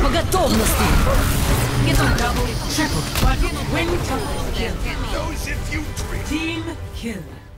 По готовности! Triple, quadruple, win, triple kill. Those infantry. Team kill.